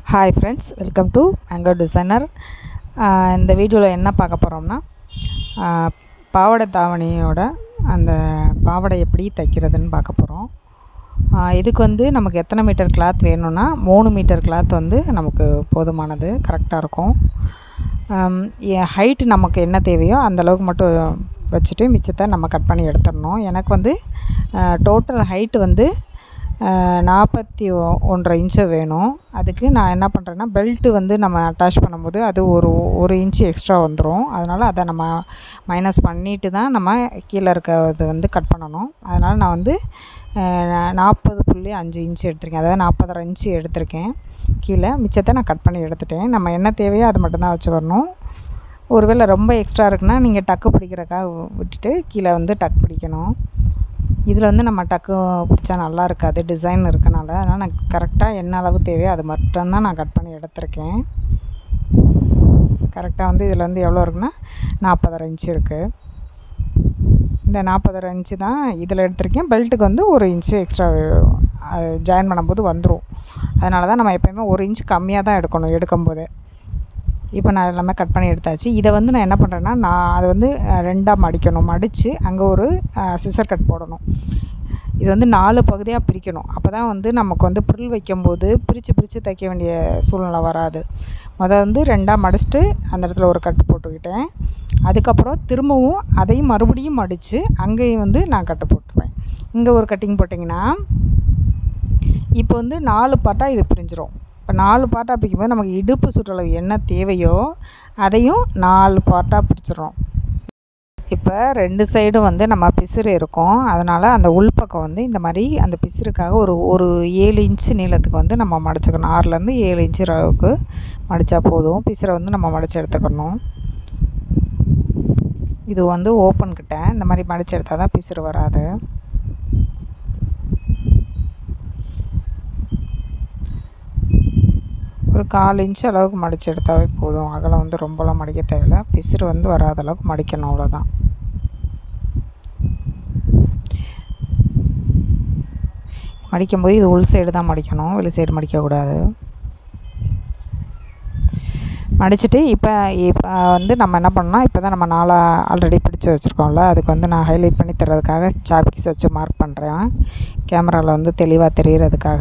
Hi friends, welcome to mango designer. இந்த வீடியோவில் என்ன பார்க்க போகிறோம்னா, பாவாடை தாவணியோட அந்த பாவாடை எப்படி தைக்கிறதுன்னு பார்க்க போகிறோம். இதுக்கு வந்து நமக்கு எத்தனை மீட்டர் கிளாத் வேணும்னா 3 மீட்டர் கிளாத் வந்து நமக்கு போதுமானது, கரெக்டாக இருக்கும். ஹைட்டு நமக்கு என்ன தேவையோ அந்தளவுக்கு மட்டும் வச்சுட்டு மிச்சத்தை நம்ம கட் பண்ணி எடுத்துடணும். எனக்கு வந்து டோட்டல் ஹைட்டு வந்து 41.5 இன்ச்சு வேணும். அதுக்கு நான் என்ன பண்ணுறேன்னா, பெல்ட்டு வந்து நம்ம அட்டாச் பண்ணும்போது அது ஒரு இன்ச்சு எக்ஸ்ட்ரா வந்துடும். அதனால் அதை நம்ம மைனஸ் பண்ணிவிட்டு தான் நம்ம கீழே இருக்கிறது வந்து கட் பண்ணணும். அதனால் நான் வந்து 40.5 இன்ச்சு எடுத்திருக்கேன், அதாவது 40.5 இன்ச்சு எடுத்திருக்கேன். கீழே மிச்சத்தை நான் கட் பண்ணி எடுத்துட்டேன். நம்ம என்ன தேவையோ அது மட்டும்தான் வச்சுக்கணும். ஒருவேளை ரொம்ப எக்ஸ்ட்ரா இருக்குன்னா நீங்கள் டக்கு பிடிக்கிறக்காக விட்டுட்டு கீழே வந்து டக் பிடிக்கணும். இதில் வந்து நம்ம டக்கு பிடிச்சா நல்லா இருக்காது, டிசைன் இருக்கனால. அதனால் நான் கரெக்டாக என்ன அளவு தேவையோ அது மட்டும்தான் நான் கட் பண்ணி எடுத்திருக்கேன். கரெக்டாக வந்து இதில் வந்து எவ்வளோ இருக்குன்னா 40.5 இன்ச்சு இருக்குது. இந்த 40.5 இன்ச்சு தான் இதில் எடுத்திருக்கேன். பெல்ட்டுக்கு வந்து 1 இன்ச்சு எக்ஸ்ட்ரா ஜாயின் பண்ணும்போது வந்துடும். அதனால தான் நம்ம எப்போயுமே 1 இன்ச்சு கம்மியாக தான் எடுக்கணும் எடுக்கும்போது. இப்போ நான் எல்லாமே கட் பண்ணி எடுத்தாச்சு. இதை வந்து நான் என்ன பண்ணுறேன்னா, நான் அதை வந்து 2ஆக மடிக்கணும். மடித்து அங்கே ஒரு சிசர் கட் போடணும். இது வந்து 4 பகுதியாக பிரிக்கணும். அப்போ தான் வந்து நமக்கு வந்து புரில் வைக்கும்போது பிரித்து தைக்க வேண்டிய சூழ்நிலை வராது. வந்து 2ஆக மடிச்சுட்டு அந்த இடத்துல ஒரு கட்டு போட்டுக்கிட்டேன். அதுக்கப்புறம் திரும்பவும் அதையும் மறுபடியும் மடித்து அங்கேயும் வந்து நான் கட்டு போட்டுருவேன். இங்கே ஒரு கட்டிங் போட்டிங்கன்னா இப்போ வந்து 4 பார்ட்டாக இது பிரிஞ்சிடும். இப்போ 4 பார்ட்டாக பிரிக்கும்போது நமக்கு இடுப்பு சுற்றளவு என்ன தேவையோ அதையும் 4 பார்ட்டாக பிரிச்சிடறோம். இப்போ 2 சைடும் வந்து நம்ம பிசுறு இருக்கும். அதனால் அந்த உள்பக்கம் வந்து இந்த மாதிரி அந்த பிசுறுக்காக ஒரு 7 இன்ச்சு நீளத்துக்கு வந்து நம்ம மடிச்சுக்கணும். 6லேருந்து 7 இன்ச்சு அளவுக்கு மடித்தா போதும். பிசுறை வந்து நம்ம மடித்து எடுத்துக்கணும். இது வந்து ஓப்பன் கிட்ட இந்த மாதிரி மடித்து எடுத்தால் தான் பிசுறு வராது. ஒரு 1/4 இன்ச்சு அளவுக்கு மடித்து எடுத்தாவே போதும். அகலம் வந்து ரொம்பலாம் மடிக்க தேவையில்லை. பிசுறு வந்து வராத அளவுக்கு மடிக்கணும், அவ்வளோதான். மடிக்கும்போது இது உள் சைடு தான் மடிக்கணும், வெளி சைடு மடிக்கக்கூடாது. மடிச்சுட்டு இப்போ வந்து நம்ம என்ன பண்ணோம்னா, இப்போ தான் நம்ம 4 ஆல்ரெடி பிடிச்சி வச்சுருக்கோம்ல, அதுக்கு வந்து நான் ஹைலைட் பண்ணி தர்றதுக்காக சாக்பீஸ் வச்சு மார்க் பண்ணுறேன், கேமராவில் வந்து தெளிவாக தெரிகிறதுக்காக.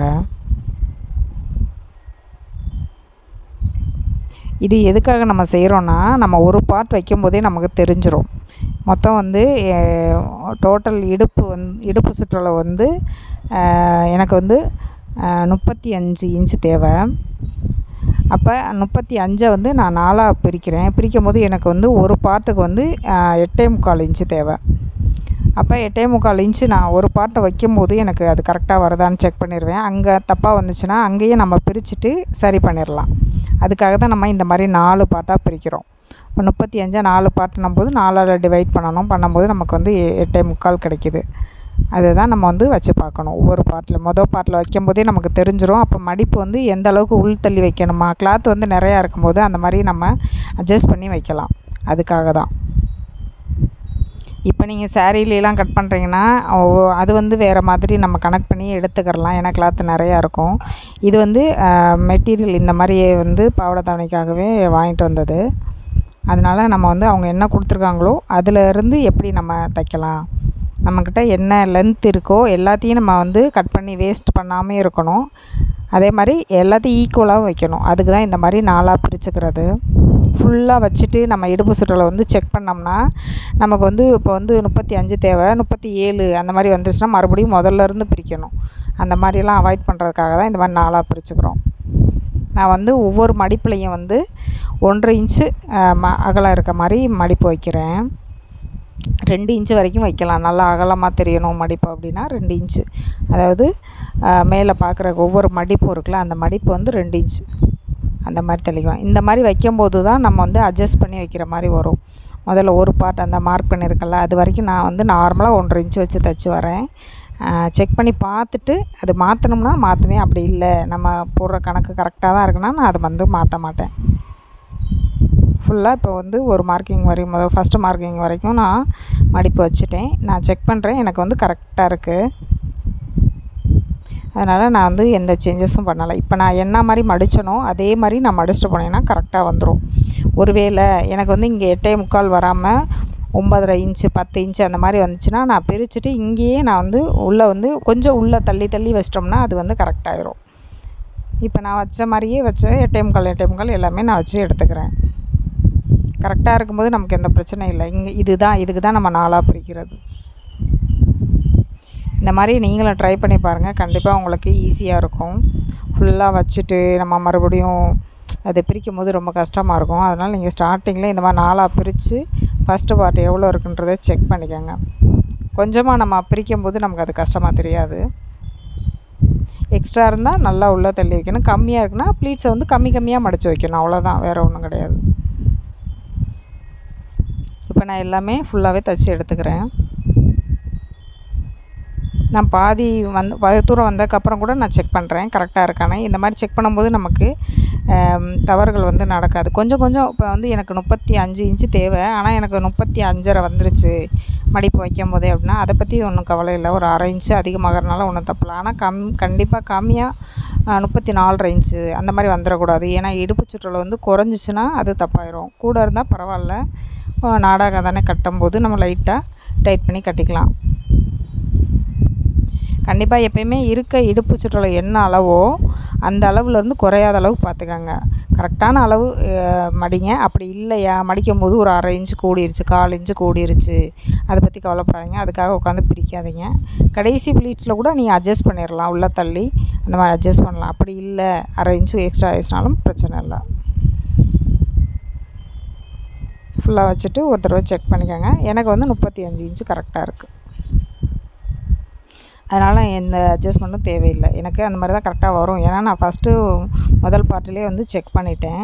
இது எதுக்காக நம்ம செய்கிறோன்னா, நம்ம ஒரு பார்ட் வைக்கும்போதே நமக்கு தெரிஞ்சிடும். மொத்தம் வந்து டோட்டல் இடுப்பு சுற்றளவு வந்து எனக்கு வந்து 35 இன்ச்சு தேவை. அப்போ 35 வந்து நான் 4ஆக பிரிக்கிறேன். பிரிக்கும் போது எனக்கு வந்து ஒரு பார்ட்டுக்கு வந்து 8.25 இன்ச்சு தேவை. அப்போ 8.25 இன்ச்சு நான் ஒரு பார்ட்டை வைக்கும்போது எனக்கு அது கரெக்டாக வருதான்னு செக் பண்ணிடுவேன். அங்கே தப்பாக வந்துச்சுன்னா அங்கேயே நம்ம பிரிச்சுட்டு சரி பண்ணிடலாம். அதுக்காக தான் நம்ம இந்த மாதிரி 4 பார்ட்டாக பிரிக்கிறோம். இப்போ 35 4 பார்ட்டுன்னும் போது 4ஆல் டிவைட் பண்ணும்போது நமக்கு வந்து 8.25 கிடைக்கிது. அதுதான் நம்ம வந்து வச்சு பார்க்கணும். ஒவ்வொரு பார்ட்டில் பார்ட்டில் வைக்கும்போதே நமக்கு தெரிஞ்சிடும். அப்போ மடிப்பு வந்து எந்த அளவுக்கு உள் தள்ளி வைக்கணுமா, கிளாத் வந்து நிறையா இருக்கும்போது அந்த மாதிரி நம்ம அட்ஜஸ்ட் பண்ணி வைக்கலாம். அதுக்காக தான். இப்போ நீங்கள் சாரீலாம் கட் பண்ணுறீங்கன்னா அது வந்து வேறு மாதிரி நம்ம கனெக்ட் பண்ணி எடுத்துக்கிறலாம். ஏன்னா கிளாத் நிறையா இருக்கும். இது வந்து மெட்டீரியல் இந்த மாதிரி வந்து பாவாடை தாவணிக்காகவே வாங்கிட்டு வந்தது. அதனால் நம்ம வந்து அவங்க என்ன கொடுத்துருக்காங்களோ அதிலேருந்து எப்படி நம்ம தைக்கலாம், நம்மக்கிட்ட என்ன லென்த் இருக்கோ எல்லாத்தையும் நம்ம வந்து கட் பண்ணி வேஸ்ட் பண்ணாமல் இருக்கணும். அதே மாதிரி எல்லாத்தையும் ஈக்குவலாகவும் வைக்கணும். அதுக்கு தான் இந்த மாதிரி 4ஆக பிரிச்சுக்கிறது. ஃபுல்லாக வச்சுட்டு நம்ம இடுப்பு சுற்றளவு வந்து செக் பண்ணோம்னா நமக்கு வந்து இப்போ வந்து 35 தேவை, 37 அந்த மாதிரி வந்துருச்சுன்னா மறுபடியும் முதல்லேருந்து பிரிக்கணும். அந்த மாதிரிலாம் அவாய்ட் பண்ணுறதுக்காக தான் இந்த மாதிரி 4ஆக பிரிச்சுக்கிறோம். நான் வந்து ஒவ்வொரு மடிப்புலையும் வந்து 1.5 இன்ச்சு அகலம் இருக்க மாதிரி மடிப்பு வைக்கிறேன். 2 இன்ச்சு வரைக்கும் வைக்கலாம். நல்லா அகலமாக தெரியணும் மடிப்பு அப்படின்னா 2 இன்ச்சு. அதாவது மேலே பார்க்குற ஒவ்வொரு மடிப்பும் இருக்குல்ல, அந்த மடிப்பு வந்து 2 இன்ச்சு அந்த மாதிரி தெளிக்கணும். இந்த மாதிரி வைக்கும்போது தான் நம்ம வந்து அட்ஜஸ்ட் பண்ணி வைக்கிற மாதிரி வரும். முதல்ல ஒரு பார்ட் அந்த மார்க் பண்ணியிருக்கல அது வரைக்கும் நான் வந்து நார்மலாக 1.5 இன்ச்சு வச்சு தைச்சி வரேன். செக் பண்ணி பார்த்துட்டு அது மாற்றணும்னா மாற்றுவேன். அப்படி இல்லை நம்ம போடுற கணக்கு கரெக்டாக தான் இருக்குன்னா நான் அதை வந்து மாற்ற மாட்டேன். ஃபுல்லாக இப்போ வந்து ஒரு மார்க்கிங் வரையும் ஃபஸ்ட்டு மார்க்கிங் வரைக்கும் நான் மடிப்பு வச்சுட்டேன். நான் செக் பண்ணுறேன், எனக்கு வந்து கரெக்டாக இருக்குது. அதனால் நான் வந்து எந்த சேஞ்சஸும் பண்ணலை. இப்போ நான் என்ன மாதிரி மடித்தனோ அதே மாதிரி நான் மடிச்சுட்டு போனேன்னா கரெக்டாக வந்துடும். ஒருவேளை எனக்கு வந்து இங்கே 8.25 வராமல் 9.5 இன்ச்சு 10 இன்ச்சு அந்த மாதிரி வந்துச்சுன்னா நான் பிரிச்சுட்டு இங்கேயே நான் வந்து உள்ளே வந்து கொஞ்சம் உள்ளே தள்ளி தள்ளி வச்சிட்டோம்னா அது வந்து கரெக்டாகிடும். இப்போ நான் வச்ச மாதிரியே வச்சு 8.25 எல்லாமே நான் வச்சு எடுத்துக்கிறேன். கரெக்டாக இருக்கும்போது நமக்கு எந்த பிரச்சனையும் இல்லை. இதுக்கு தான் நம்ம 4ஆக பிரிக்கிறது. இந்த மாதிரி நீங்களும் ட்ரை பண்ணி பாருங்கள். கண்டிப்பாக உங்களுக்கு ஈஸியாக இருக்கும். ஃபுல்லாக வச்சுட்டு நம்ம மறுபடியும் அதை பிரிக்கும் போது ரொம்ப கஷ்டமாக இருக்கும். அதனால் நீங்கள் ஸ்டார்டிங்கில் இந்த மாதிரி 4ஆக பிரித்து ஃபஸ்ட்டு பார்ட் எவ்வளோ இருக்குன்றதை செக் பண்ணிக்கோங்க. கொஞ்சமாக நம்ம பிரிக்கும் போது நமக்கு அது கஷ்டமாக தெரியாது. எக்ஸ்ட்ரா இருந்தால் நல்லா உள்ளே தள்ளி வைக்கணும். கம்மியாக இருக்குன்னா ப்ளீட்ஸை வந்து கம்மியாக மடித்து வைக்கணும். அவ்வளோதான், வேறு ஒன்றும் கிடையாது. இப்போ நான் எல்லாமே ஃபுல்லாகவே தைச்சி எடுத்துக்கிறேன். நான் பாதி தூரம் வந்ததுக்கப்புறம் கூட நான் செக் பண்ணுறேன் கரெக்டாக இருக்கானே. இந்த மாதிரி செக் பண்ணும்போது நமக்கு தவறுகள் வந்து நடக்காது. கொஞ்சம் இப்போ வந்து எனக்கு 35 இன்ச்சு தேவை, ஆனால் எனக்கு 35.5 வந்துருச்சு மடிப்பு வைக்கும் போதே அப்படின்னா அதை பற்றி ஒன்றும் கவலை இல்லை. ஒரு 1/2 இன்ச்சு அதிகமாகறனால ஒன்றும் தப்பில்லை. ஆனால் கண்டிப்பாக கம்மியாக 34.5 இன்ச்சு அந்த மாதிரி வந்துடக்கூடாது. ஏன்னா இடுப்பு சுற்றளவு வந்து குறைஞ்சிச்சின்னா அது தப்பாயிரும். கூட இருந்தால் பரவாயில்ல, நாடாக தானே கட்டும்போது நம்ம லைட்டாக டைட் பண்ணி கட்டிக்கலாம். கண்டிப்பாக எப்பயுமே இருக்க இடுப்பு சுற்றளவு என்ன அளவோ அந்த அளவுலேருந்து குறையாத அளவுக்கு பார்த்துக்கங்க. கரெக்டான அளவு மடிங்க. அப்படி இல்லையா மடிக்கும் போது ஒரு 1/2 இன்ச்சு கூடிருச்சு, 1/4 இன்ச்சு கூடிருச்சு, அதை பற்றி கவலைப்படாதீங்க. அதுக்காக உட்காந்து பிரிக்காதீங்க. கடைசி ப்ளீட்ஸில் கூட நீங்கள் அட்ஜஸ்ட் பண்ணிடலாம், உள்ளே தள்ளி அந்த மாதிரி அட்ஜஸ்ட் பண்ணலாம். அப்படி இல்லை 1/2 இன்ச்சு எக்ஸ்ட்ரா ஆயிடுச்சுனாலும் பிரச்சனை இல்லை. ஃபுல்லாக வச்சுட்டு ஒரு தடவை செக் பண்ணிக்கோங்க. எனக்கு வந்து 35 இன்ச்சு கரெக்டாக இருக்குது. அதனால் எந்த அட்ஜஸ்ட்மெண்ட்டும் தேவையில்லை. எனக்கு அந்த மாதிரி தான் கரெக்டாக வரும். ஏன்னா நான் ஃபஸ்ட்டு முதல் பார்ட்டிலே வந்து செக் பண்ணிட்டேன்.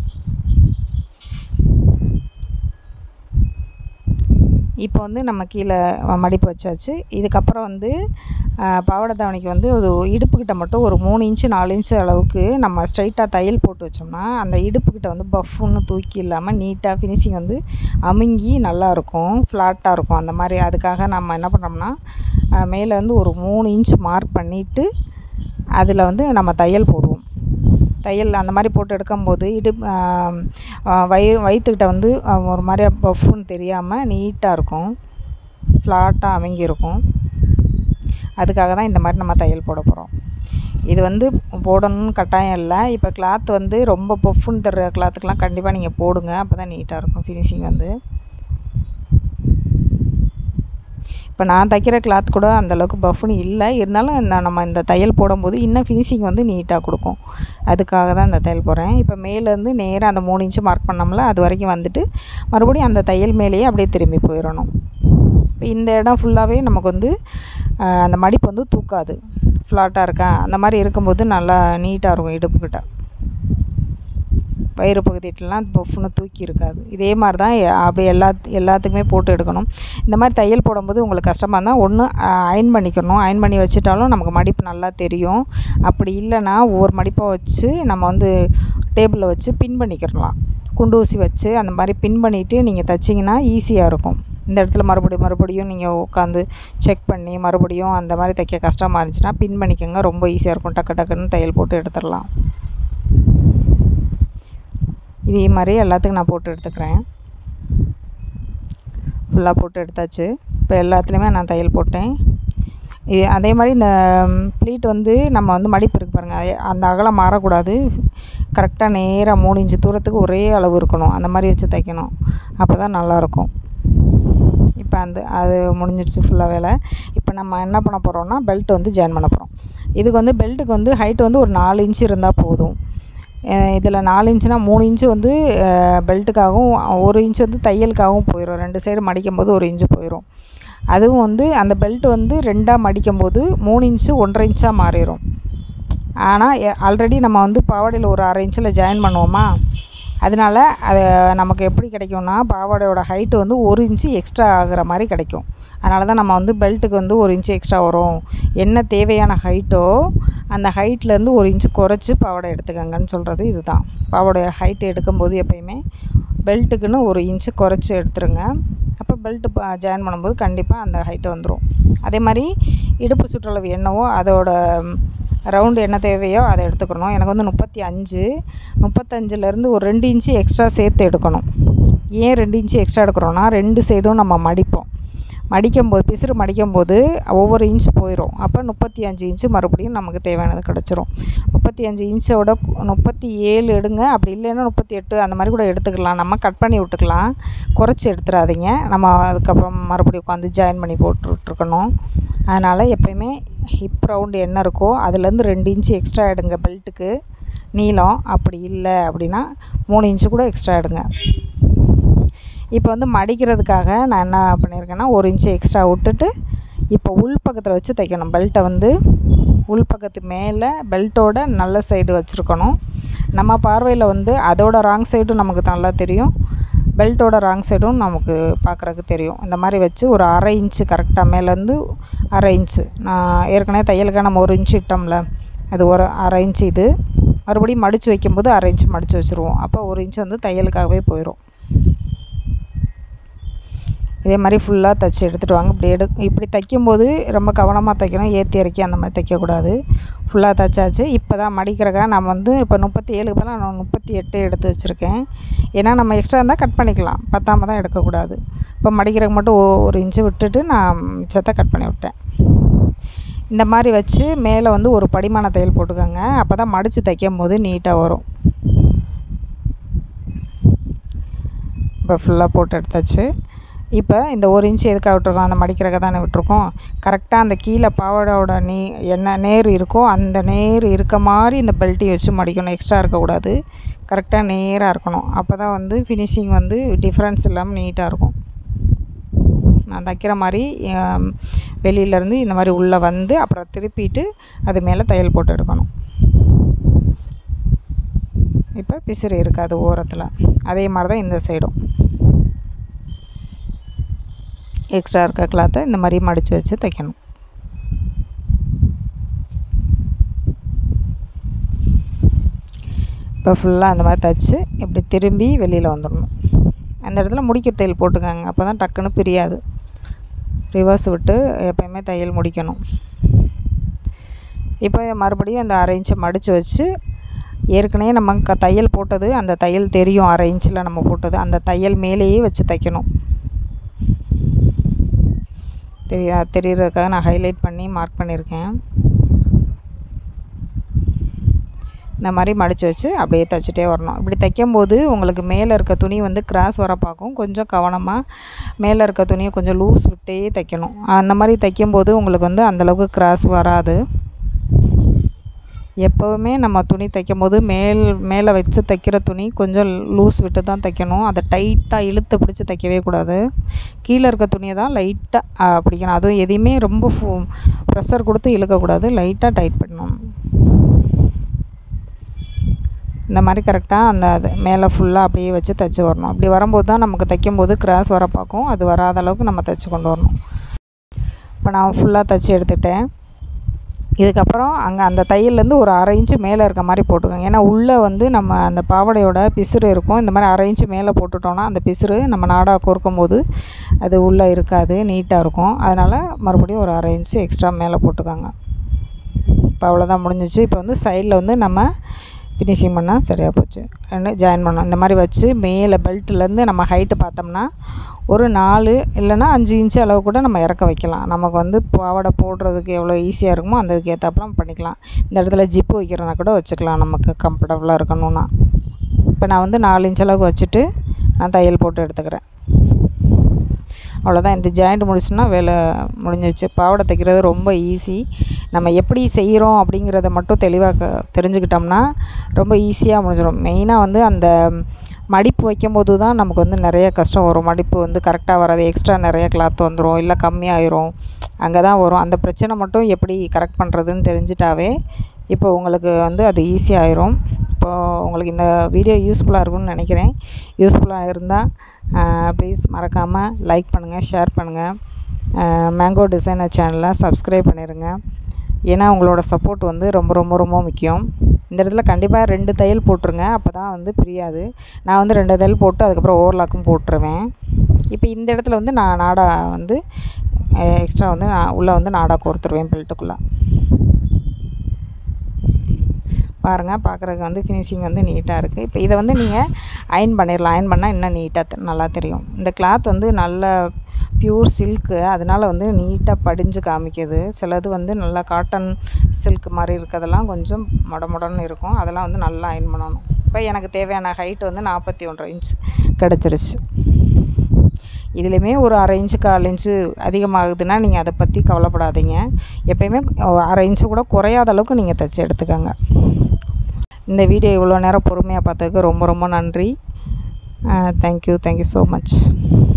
இப்போ வந்து நம்ம கீழே மடிப்பு வச்சாச்சு. இதுக்கப்புறம் வந்து பாவாடை தாவணிக்கு வந்து ஒரு இடுப்புக்கிட்ட மட்டும் ஒரு 3 இன்ச்சு 4 இன்ச்சு அளவுக்கு நம்ம ஸ்ட்ரைட்டாக தையல் போட்டு வச்சோம்னா அந்த இடுப்புக்கிட்ட வந்து பஃப்னு தூக்கி இல்லாமல் நீட்டாக ஃபினிஷிங் வந்து அமுங்கி நல்லாயிருக்கும், ஃப்ளாட்டாக இருக்கும். அந்த மாதிரி அதுக்காக நம்ம என்ன பண்ணோம்னா மேலே வந்து ஒரு 3 இன்ச்சு மார்க் பண்ணிவிட்டு அதில் வந்து நம்ம தையல் போடுவோம். தையல் அந்த மாதிரி போட்டு எடுக்கும்போது வயிற்றுக்கிட்ட வந்து ஒரு மாதிரி பஃப்னு தெரியாமல் நீட்டாக இருக்கும், ஃப்ளாட்டாக அமுங்கியிருக்கும். அதுக்காக தான் இந்த மாதிரி நம்ம தையல் போட போகிறோம். இது வந்து போடணும்னு கட்டாயம் இல்லை. இப்போ கிளாத் வந்து ரொம்ப பஃப்னு தர்ற கிளாத்துக்கெலாம் கண்டிப்பாக நீங்கள் போடுங்க. அப்போ தான் நீட்டாக இருக்கும் ஃபினிஷிங் வந்து. இப்போ நான் தைக்கிற கிளாத் கூட அந்தளவுக்கு பஃப்னு இல்லை, இருந்தாலும் நம்ம இந்த தையல் போடும்போது இன்னும் ஃபினிஷிங் வந்து நீட்டாக கொடுக்கும். அதுக்காக தான் இந்த தையல் போடுறேன். இப்போ மேலேருந்து நேராக அந்த 3 இன்ச்சு மார்க் பண்ணோம்ல அது வரைக்கும் வந்துட்டு மறுபடியும் அந்த தையல் மேலேயே அப்படியே திரும்பி போயிடணும். இப்போ இந்த இடம் ஃபுல்லாகவே நமக்கு வந்து அந்த மடிப்பு வந்து தூக்காது, ஃப்ளாட்டாக இருக்கா அந்த மாதிரி இருக்கும்போது நல்லா நீட்டாக இருக்கும். இடுப்புக்கிட்ட வயிறு பகுதியிட்டலாம் பஃப்னு தூக்கி இருக்காது. இதே மாதிரி தான் அப்படி எல்லாத்துக்குமே போட்டு எடுக்கணும். இந்த மாதிரி தையல் போடும்போது உங்களுக்கு கஷ்டமாக இருந்தால் ஒன்று அயன் பண்ணிக்கணும். அயன் பண்ணி வச்சுட்டாலும் நமக்கு மடிப்பு நல்லா தெரியும். அப்படி இல்லைன்னா ஒவ்வொரு மடிப்பாக வச்சு நம்ம வந்து டேபிளில் வச்சு பின் பண்ணிக்கிறலாம். குண்டு ஊசி வச்சு அந்த மாதிரி பின் பண்ணிவிட்டு நீங்கள் தைச்சிங்கன்னா ஈஸியாக இருக்கும். இந்த இடத்துல மறுபடியும் நீங்கள் உட்காந்து செக் பண்ணி மறுபடியும் அந்த மாதிரி தைக்க கஷ்டமாக இருந்துச்சுன்னா பின் பண்ணிக்கோங்க. ரொம்ப ஈஸியாக இருக்கும். டக்குன்னு தையல் போட்டு எடுத்துடலாம். இதே மாதிரி எல்லாத்துக்கும் நான் போட்டு எடுத்துக்கிறேன். ஃபுல்லாக போட்டு எடுத்தாச்சு. இப்போ எல்லாத்துலேயுமே நான் தையல் போட்டேன். அதே மாதிரி இந்த ப்ளீட் வந்து நம்ம வந்து மடிப்பு இருக்குது பாருங்கள், அந்த அகலம் மாறக்கூடாது. கரெக்டாக நேராக 3 இன்ச்சு தூரத்துக்கு ஒரே அளவு இருக்கணும். அந்த மாதிரி வச்சு தைக்கணும். அப்போ தான் நல்லாயிருக்கும். இப்போ அது முடிஞ்சிடுச்சு ஃபுல்லாக வேலை. இப்போ நம்ம என்ன பண்ண போகிறோம்னா பெல்ட் வந்து ஜாயின் பண்ண போகிறோம். இதுக்கு வந்து பெல்ட்டுக்கு வந்து ஹைட்டு வந்து ஒரு 4 இன்ச்சு இருந்தால் போதும். இதில் 4 இன்ச்சுனா 3 இன்ச்சு வந்து பெல்ட்டுக்காகவும் 1 இன்ச்சு வந்து தையலுக்காகவும் போயிடும். 2 சைடு மடிக்கும் போது 1 இன்ச்சு போயிடும். அதுவும் வந்து அந்த பெல்ட் வந்து 2ஆக மடிக்கும் போது 3 இன்ச்சு 1.5 இன்ச்சாக மாறிடும். ஆனால் ஆல்ரெடி நம்ம வந்து பாவாடையில் ஒரு 1/2 இன்ச்சில் ஜாயின் பண்ணுவோமா, அதனால் அது நமக்கு எப்படி கிடைக்கும்னா பாவாடையோட ஹைட்டு வந்து 1 இன்ச்சு எக்ஸ்ட்ரா ஆகிற மாதிரி கிடைக்கும். அதனால தான் நம்ம வந்து பெல்ட்டுக்கு வந்து 1 இன்ச்சு எக்ஸ்ட்ரா வரும். என்ன தேவையான ஹைட்டோ அந்த ஹைட்லேருந்து 1 இன்ச்சு குறைச்சி பாவாடை எடுத்துக்கங்கன்னு சொல்கிறது இதுதான். பாவாடையோட ஹைட்டு எடுக்கும்போது எப்போயுமே பெல்ட்டுக்குன்னு 1 இன்ச்சு குறைச்சி எடுத்துருங்க. அப்போ பெல்ட்டு ஜாயின் பண்ணும்போது கண்டிப்பாக அந்த ஹைட்டு வந்துடும். அதே மாதிரி இடுப்பு சுற்றளவு என்னவோ அதோட ரவுண்டு என்ன தேவையோ அதை எடுத்துக்கணும். எனக்கு வந்து 35, 35லேருந்து ஒரு 2 இன்ச்சு எக்ஸ்ட்ரா சேர்த்து எடுக்கணும். ஏன் 2 இன்ச்சு எக்ஸ்ட்ரா எடுக்கிறோன்னா 2 சைடும் நம்ம மடிப்போம். மடிக்கும்போது பிசுறு மடிக்கும்போது ஒவ்வொரு இன்ச் போயிடும். அப்போ 35 இன்ச்சு மறுபடியும் நமக்கு தேவையானது கிடச்சிரும். 35 இன்ச்சோட 37 எடுங்க. அப்படி இல்லைன்னா 38 அந்த மாதிரி கூட எடுத்துக்கலாம். நம்ம கட் பண்ணி விட்டுக்கலாம். குறைச்சி எடுத்துடாதீங்க. நம்ம அதுக்கப்புறம் மறுபடியும் உட்காந்து ஜாயின் பண்ணி போட்டுட்ருக்கணும். அதனால் எப்போயுமே ஹிப் ரவுண்டு என்ன இருக்கோ அதுலேருந்து 2 இன்ச்சு எக்ஸ்ட்ரா எடுங்க பெல்ட்டுக்கு நீளம். அப்படி இல்லை அப்படின்னா 3 இன்ச்சு கூட எக்ஸ்ட்ரா எடுங்க. இப்போ வந்து மடிக்கிறதுக்காக நான் என்ன பண்ணியிருக்கேன்னா 1 இன்ச்சு எக்ஸ்ட்ரா விட்டுட்டு இப்போ உள்பக்கத்தில் வச்சு தைக்கணும். பெல்ட்டை வந்து உள்பக்கத்து மேலே பெல்ட்டோட நல்ல சைடு வச்சுருக்கணும். நம்ம பார்வையில் வந்து அதோட ராங் சைடும் நமக்கு நல்லா தெரியும், பெல்ட்டோட ராங் சைடும் நமக்கு பார்க்குறதுக்கு தெரியும். இந்த மாதிரி வச்சு ஒரு 1/2 இன்ச்சு கரெக்டாக மேலேருந்து 1/2 இன்ச்சு. நான் ஏற்கனவே தையலுக்காக நம்ம 1 இன்ச்சு இட்டோம்ல, அது ஒரு 1/2 இன்ச்சு. இது மறுபடியும் மடித்து வைக்கும்போது 1/2 இன்ச்சு மடித்து வச்சுருவோம். அப்போ 1 இன்ச்சு வந்து தையலுக்காகவே போயிடும். இதே மாதிரி ஃபுல்லாக தைச்சி எடுத்துகிட்டு வாங்க. இப்படி தைக்கும்போது ரொம்ப கவனமாக தைக்கணும். ஏற்றி இறக்கி அந்த மாதிரி தைக்கக்கூடாது. ஃபுல்லாக தைச்சாச்சு. இப்போ தான் மடிக்கிறக்கா நான் வந்து இப்போ 37க்கு பதிலாக நான் 38 எடுத்து வச்சுருக்கேன். ஏன்னா நம்ம எக்ஸ்ட்ரா இருந்தால் கட் பண்ணிக்கலாம், பத்தாம தான் எடுக்கக்கூடாது. இப்போ மடிக்கிறதுக்கு மட்டும் 1 இன்ச்சு விட்டுட்டு நான் மிச்சத்தை கட் பண்ணி விட்டேன். இந்த மாதிரி வச்சு மேலே வந்து ஒரு படிமான தையல் போட்டுக்கோங்க. அப்போ தான் மடித்து தைக்கும் போது நீட்டாக வரும். இப்போ ஃபுல்லாக போட்டு எடுத்தாச்சு. இப்போ இந்த 1 இன்ச்சு எதுக்காக விட்டுருக்கோம்? அந்த மடிக்கிறக்க தானே விட்டுருக்கோம். கரெக்டாக அந்த கீழே பாவாடோட என்ன நேர் இருக்கோ அந்த நேர் இருக்க மாதிரி இந்த பெல்ட்டி வச்சு மடிக்கணும். எக்ஸ்ட்ரா இருக்கக்கூடாது, கரெக்டாக நேராக இருக்கணும். அப்போ தான் வந்து ஃபினிஷிங் வந்து டிஃப்ரென்ஸ் இல்லாமல் நீட்டாக இருக்கும். நான் தைக்கிற மாதிரி வெளியிலேருந்து இந்த மாதிரி உள்ளே வந்து அப்புறம் திருப்பிட்டு அது மேலே தையல் போட்டு எடுக்கணும். இப்போ பிசுறு இருக்காது ஓரத்தில். அதே மாதிரி தான் இந்த சைடும் எக்ஸ்ட்ரா இருக்க கிளாத்தை இந்த மாதிரி மடித்து வச்சு தைக்கணும். இப்போ ஃபுல்லாக அந்த மாதிரி தைச்சி இப்படி திரும்பி வெளியில் வந்துடணும். அந்த இடத்துல முடிக்கிற தையல் போட்டுக்கோங்க. அப்போ தான் டக்குன்னு பிரியாது. ரிவர்ஸ் விட்டு எப்போயுமே தையல் முடிக்கணும். இப்போ மறுபடியும் அந்த 1/2 இன்ச்சை மடித்து வச்சு ஏற்கனவே நம்ம தையல் போட்டது அந்த தையல் தெரியும். 1/2 இன்ச்சில் நம்ம போட்டது அந்த தையல் மேலேயே வச்சு தைக்கணும். தெரியறதுக்காக நான் ஹைலைட் பண்ணி மார்க் பண்ணியிருக்கேன். இந்த மாதிரி மடித்து வச்சு அப்படியே தைச்சிட்டே வரணும். இப்படி தைக்கும்போது உங்களுக்கு மேலே இருக்க துணி வந்து கிராஸ் வர பார்க்கும். கொஞ்சம் கவனமாக மேலே இருக்க துணியை கொஞ்சம் லூஸ் விட்டே தைக்கணும். அந்த மாதிரி தைக்கும்போது உங்களுக்கு வந்து அந்தளவுக்கு கிராஸ் வராது. எப்போவுமே நம்ம துணி தைக்கும்போது மேலே வச்சு தைக்கிற துணி கொஞ்சம் லூஸ் விட்டு தான் தைக்கணும். அதை டைட்டாக இழுத்து பிடிச்சி தைக்கவே கூடாது. கீழே இருக்க துணியை தான் லைட்டாக பிடிக்கணும். அதுவும் எதையுமே ரொம்ப ப்ரெஷர் கொடுத்து இழுக்கக்கூடாது, லைட்டாக டைட் பண்ணணும். இந்த மாதிரி கரெக்டாக அது மேலே ஃபுல்லாக அப்படியே வச்சு தைச்சி வரணும். அப்படி வரும்போது தான் நமக்கு தைக்கும்போது கிராஸ் வர பார்க்கும். அது வராத அளவுக்கு நம்ம தைச்சி கொண்டு வரணும். இப்போ நான் ஃபுல்லாக தைச்சி எடுத்துட்டேன். இதுக்கப்புறம் அங்கே அந்த தையல்லேருந்து ஒரு 1/2 இன்ச்சு மேலே இருக்க மாதிரி போட்டுக்கோங்க. ஏன்னா உள்ளே வந்து நம்ம அந்த பாவாடையோட பிசுறு இருக்கும். இந்த மாதிரி 1/2 இன்ச்சு மேலே போட்டுட்டோன்னா அந்த பிசுறு நம்ம நாடாக கோர்க்கும் போது அது உள்ளே இருக்காது, நீட்டாக இருக்கும். அதனால் மறுபடியும் ஒரு 1/2 இன்ச்சு எக்ஸ்ட்ரா மேலே போட்டுக்கோங்க. இப்போ அவ்வளோதான் முடிஞ்சிச்சு. இப்போ வந்து சைடில் வந்து நம்ம ஃபினிஷிங் பண்ணால் சரியாக போச்சு. ஜாயின் பண்ணோம். இந்த மாதிரி வச்சு மேலே பெல்ட்லேருந்து நம்ம ஹைட்டு பார்த்தோம்னா ஒரு 4 இல்லைன்னா 5 இன்ச்சு அளவு கூட நம்ம இறக்க வைக்கலாம். நமக்கு வந்து பாவாடை போடுறதுக்கு எவ்வளோ ஈஸியாக இருக்குமோ அதுக்கு ஏற்றாப்புலாம் பண்ணிக்கலாம். இந்த இடத்துல ஜிப்பு வைக்கிறனா கூட வச்சுக்கலாம் நமக்கு கம்ஃபர்டபுளாக இருக்கணும்னா. இப்போ நான் வந்து 4 இன்ச் அளவுக்கு வச்சுட்டு நான் தையல் போட்டு எடுத்துக்கிறேன். அவ்வளோதான். இந்த ஜாயிண்ட் முடிச்சுன்னா வேலை முடிஞ்சிச்சு. பாவாடை தைக்கிறது ரொம்ப ஈஸி. நம்ம எப்படி செய்கிறோம் அப்படிங்கிறத மட்டும் தெளிவாக தெரிஞ்சுக்கிட்டோம்னா ரொம்ப ஈஸியாக முடிஞ்சிடும். மெயினாக வந்து அந்த மடிப்பு வைக்கும்போது தான் நமக்கு வந்து நிறைய கஷ்டம் வரும். மடிப்பு வந்து கரெக்டாக வராது, எக்ஸ்ட்ரா நிறைய கிளாத் வந்துடும், இல்லை கம்மியாயிரும், அங்கே தான் வரும். அந்த பிரச்சனை மட்டும் எப்படி கரெக்ட் பண்ணுறதுன்னு தெரிஞ்சிட்டாவே இப்போ உங்களுக்கு வந்து அது ஈஸியாகிரும். இப்போது உங்களுக்கு இந்த வீடியோ யூஸ்ஃபுல்லாக இருக்கும்னு நினைக்கிறேன். யூஸ்ஃபுல்லாக இருந்தால் ப்ளீஸ் மறக்காமல் லைக் பண்ணுங்கள், ஷேர் பண்ணுங்கள். மேங்கோ டிசைனர் சேனலை சப்ஸ்கிரைப் பண்ணிடுங்க. ஏன்னா உங்களோட சப்போர்ட் வந்து ரொம்ப ரொம்ப ரொம்ப முக்கியம். இந்த இடத்துல கண்டிப்பாக 2 தையல் போட்டுருங்க. அப்போ தான் வந்து பிரியாது. நான் வந்து 2 தையல் போட்டு அதுக்கப்புறம் ஓவர்லாக்கும் போட்டுருவேன். இப்போ இந்த இடத்துல வந்து நான் நாடா வந்து எக்ஸ்ட்ரா வந்து நான் உள்ளே வந்து நாடா கோர்த்துருவேன் பெல்ட்டுக்குள்ளே. பாருங்கள், பார்க்குறதுக்கு வந்து ஃபினிஷிங் வந்து நீட்டாக இருக்குது. இப்போ இதை வந்து நீங்கள் அயர்ன் பண்ணிடலாம். அயர்ன் பண்ணால் இன்னும் நீட்டாக நல்லா தெரியும். இந்த கிளாத் வந்து நல்ல பியூர் சில்க்கு, அதனால் வந்து நீட்டாக படிஞ்சு காமிக்குது. சிலது வந்து நல்லா காட்டன் சில்க் மாதிரி இருக்கிறதெல்லாம் கொஞ்சம் மொடன்னு இருக்கும். அதெல்லாம் வந்து நல்லா அயர்ன் பண்ணணும். இப்போ எனக்கு தேவையான ஹைட் வந்து 41 இன்ச் கிடச்சிருச்சு. இதுலேயுமே ஒரு 1/2 இன்ச்சு 1/4 இன்ச்சு அதிகமாகுதுன்னா நீங்கள் அதை பற்றி கவலைப்படாதீங்க. எப்போயுமே 1/2 இன்ச்சு கூட குறையாத அளவுக்கு நீங்கள் தைச்சி எடுத்துக்கோங்க. இந்த வீடியோ இவ்வளோ நேரம் பொறுமையாக பார்த்ததுக்கு ரொம்ப ரொம்ப நன்றி. Thank you so much.